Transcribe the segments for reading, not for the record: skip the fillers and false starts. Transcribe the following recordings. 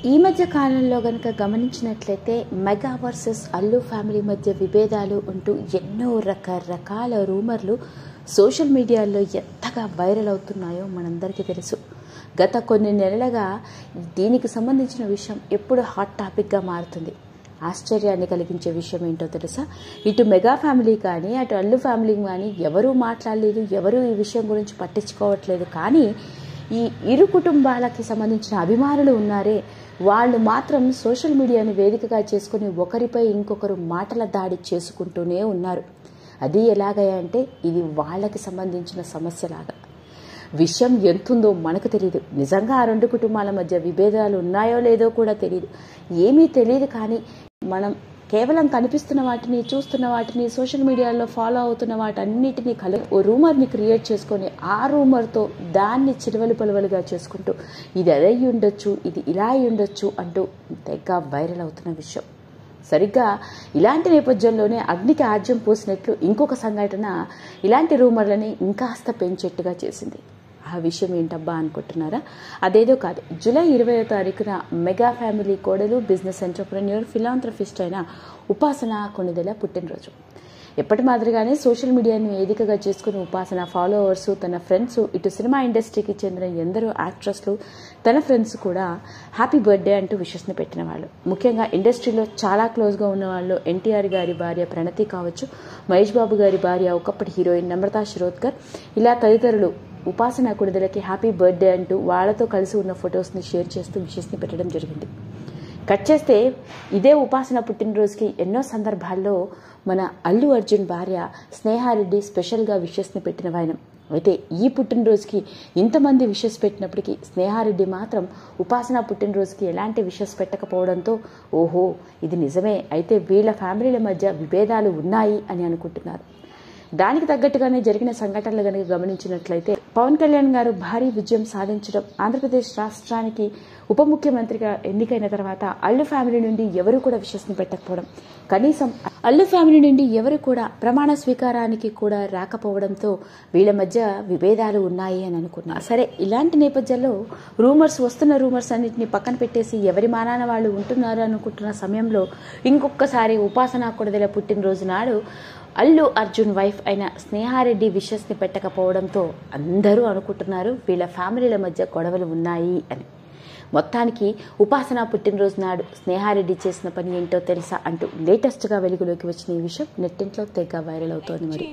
ఈ మధ్య కాలంలో గనుక గమనించినట్లయితే మెగా వర్సెస్ అల్లు ఫ్యామిలీ మధ్య విభేదాలు ఉంటూ ఎన్నో రకరకాల రూమర్లు సోషల్ మీడియాలో ఎంతగా వైరల్ అవుతున్నాయో మనందరికీ తెలుసు. గత కొన్ని నెలలుగా దీనికి సంబంధించిన విషయం ఎప్పుడు హాట్ టాపిక్గా మారుతుంది. ఆశ్చర్యాన్ని కలిగించే విషయం ఏంటో తెలుసా? ఇటు మెగా ఫ్యామిలీ కానీ అటు అల్లు ఫ్యామిలీ కానీ ఎవరూ మాట్లాడలేదు, ఎవరూ ఈ విషయం గురించి పట్టించుకోవట్లేదు. కానీ ఈ ఇరు కుటుంబాలకి సంబంధించిన అభిమానులు ఉన్నారే, వాళ్ళు మాత్రం సోషల్ మీడియాని వేదికగా చేసుకుని ఒకరిపై ఇంకొకరు మాటల దాడి చేసుకుంటూనే ఉన్నారు. అది ఎలాగయ్యా అంటే ఇది వాళ్ళకి సంబంధించిన సమస్యలాగా. విషయం ఎంతుందో మనకు తెలియదు. నిజంగా ఆ రెండు కుటుంబాల మధ్య విభేదాలు ఉన్నాయో లేదో కూడా తెలియదు, ఏమీ తెలియదు. కానీ మనం కేవలం కనిపిస్తున్న వాటిని, చూస్తున్న వాటిని, సోషల్ మీడియాలో ఫాలో అవుతున్న వాటన్నిటినీ ఓ రూమర్ని క్రియేట్ చేసుకొని ఆ రూమర్తో దాన్ని చిరువలు పలువలుగా చేసుకుంటూ ఇది అదై ఉండొచ్చు, ఇది ఇలా అయి ఉండొచ్చు అంటూ తెగ వైరల్ అవుతున్న విషయం. సరిగ్గా ఇలాంటి నేపథ్యంలోనే అగ్నికి ఆజ్యం పోసినట్లు ఇంకొక సంఘటన ఇలాంటి రూమర్లని ఇంకాస్త పెంచేట్టుగా చేసింది. ఆ విషయం ఏంటబ్బా అనుకుంటున్నారా? అదేదో కాదు, జూలై 20వ తారీఖున మెగా ఫ్యామిలీ కోడలు, బిజినెస్ ఎంటర్ప్రెన్యూర్, ఫిలాంథ్రఫిస్ట్ అయిన ఉపాసన కొణిదెల పుట్టినరోజు. ఎప్పటి మాదిరిగానే సోషల్ మీడియాని వేదికగా చేసుకుని ఉపాసన ఫాలోవర్సు, తన ఫ్రెండ్స్, ఇటు సినిమా ఇండస్ట్రీకి చెందిన ఎందరో యాక్ట్రెస్లు, తన ఫ్రెండ్స్ కూడా హ్యాపీ బర్త్డే అంటూ విషెస్ని పెట్టిన వాళ్ళు. ముఖ్యంగా ఇండస్ట్రీలో చాలా క్లోజ్గా ఉన్న వాళ్ళు ఎన్టీఆర్ గారి భార్య ప్రణతి కావచ్చు, మహేష్ బాబు గారి భార్య ఒకప్పటి హీరోయిన్ నమ్రతా శిరోద్కర్, ఇలా తదితరులు ఉపాసన కొణిదెలకి హ్యాపీ బర్త్డే అంటూ వాళ్ళతో కలిసి ఉన్న ఫొటోస్ని షేర్ చేస్తూ విషెస్ని పెట్టడం జరిగింది. కట్ చేస్తే ఇదే ఉపాసన పుట్టినరోజుకి ఎన్నో సందర్భాల్లో మన అల్లు అర్జున్ భార్య స్నేహారెడ్డి స్పెషల్గా విషెస్ని పెట్టిన వాయనం. అయితే ఈ పుట్టినరోజుకి ఇంతమంది విషెస్ పెట్టినప్పటికీ స్నేహారెడ్డి మాత్రం ఉపాసన పుట్టినరోజుకి ఎలాంటి విషెస్ పెట్టకపోవడంతో ఓహో ఇది నిజమే, అయితే వీళ్ళ ఫ్యామిలీల మధ్య విభేదాలు ఉన్నాయి అని అనుకుంటున్నారు. దానికి తగ్గట్టుగానే జరిగిన సంఘటనలు కనుక గమనించినట్లయితే పవన్ కళ్యాణ్ గారు భారీ విజయం సాధించడం, ఆంధ్రప్రదేశ్ రాష్ట్రానికి ఉప ముఖ్యమంత్రిగా ఎన్నికైన తర్వాత అల్లు ఫ్యామిలీ నుండి ఎవరు కూడా విషెస్ని పెట్టకపోవడం, కనీసం అల్లు ఫ్యామిలీ నుండి ఎవరు కూడా ప్రమాణ స్వీకారానికి కూడా రాకపోవడంతో వీళ్ళ మధ్య విభేదాలు ఉన్నాయి అని అనుకున్నారు. సరే, ఇలాంటి నేపథ్యంలో వస్తున్న రూమర్స్ అన్నింటినీ పక్కన పెట్టేసి ఎవరి మానాన వాళ్ళు ఉంటున్నారు అనుకుంటున్న సమయంలో ఇంకొకసారి ఉపాసన కొణిదెల పుట్టినరోజు నాడు అల్లు అర్జున్ వైఫ్ అయిన స్నేహారెడ్డి విషెస్ని పెట్టకపోవడంతో అందరూ అనుకుంటున్నారు వీళ్ళ ఫ్యామిలీల మధ్య గొడవలు ఉన్నాయి అని. మొత్తానికి ఉపాసన పుట్టినరోజు నాడు స్నేహారెడ్డి చేసిన పని ఏంటో తెలుసా అంటూ లేటెస్ట్గా వెలుగులోకి వచ్చిన ఈ విషయం నెట్టింట్లో తెగ వైరల్ అవుతోంది. మరి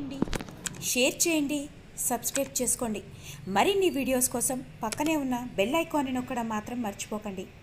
షేర్ చేయండి, సబ్స్క్రైబ్ చేసుకోండి. మరిన్ని వీడియోస్ కోసం పక్కనే ఉన్న బెల్ ఐకాన్ని నొక్కడం మాత్రం మర్చిపోకండి.